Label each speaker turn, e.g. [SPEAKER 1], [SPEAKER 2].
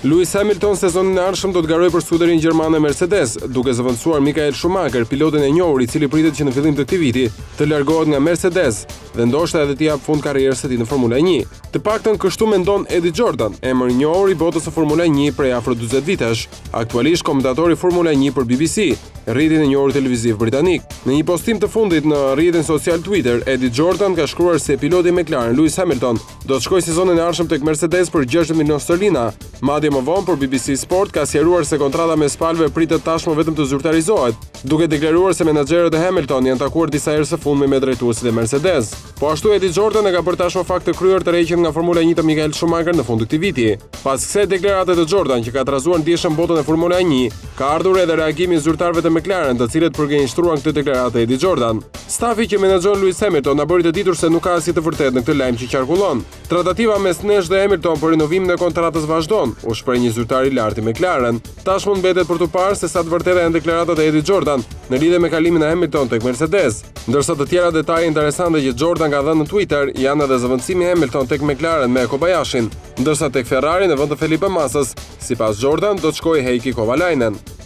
[SPEAKER 1] Lewis Hamilton sezonin e ardhshëm do të garojë për skuderin gjermane Mercedes, duke zëvendësuar Michael Schumacher, pilotin e njohur i cili pritet që në fillim të këtij viti të largohet nga Mercedes dhe ndoshta edhe të jap fund karrierës së tij në Formula 1. Të paktën kështu mendon Eddie Jordan, emër i njohur i botës së Formula 1 prej afro 40 vitesh, aktualisht komentator i Formula 1 për BBC, rrjetin e njohur televiziv britanik. Në një postim të fundit në rrjetin social Twitter, Eddie Jordan ka shkruar se piloti i McLaren Lewis Hamilton do të shkojë sezonin e ardhshëm tek Mercedes për 60 milionë sterlina. Madje më vonë për BBC Sport ka sqaruar se kontrata me palëve pritet tashmë vetëm të zyrtarizohet, duke deklaruar se menaxherët e Hamilton janë takuar disa herë së fundmi me drejtuesit e Mercedes. Po ashtu Eddie Jordan e ka bërë tashmë fakt të kryer tërheqjen nga Formula 1 të Michael Schumacher në fund të këtij viti. Pas kësaj deklarate të Jordan që ka trazuar ndjeshëm botën e Formula 1, ka ardhur edhe reagimi i zyrtarëve të McLaren, të cilët përgjigjëstruan këtë deklaratë Eddie Jordan. Stafi që menaxhon Lewis Hamilton na bëri të ditur se nuk ka asgjë të vërtetë në këtë lajm që qarkullon. Tratativa mes Nesh dhe Hamilton për rinovimin e kontratës vazhdon, u shpreh një zyrtar i lartë i McLaren. Tashmë mbetet për të parë se sa të vërteta janë deklaratat e Eddie Jordan në lidhje me kalimin e Hamilton tek Mercedes. Ndërsa të tjera detaje interesante që Jordan ka dhënë në Twitter janë edhe zëvendësimi i Hamilton tek McLaren me Kobayashin, ndërsa tek Ferrari në vend të Felipe Massas, sipas Jordan do të shkojë Heikki Kovalainen.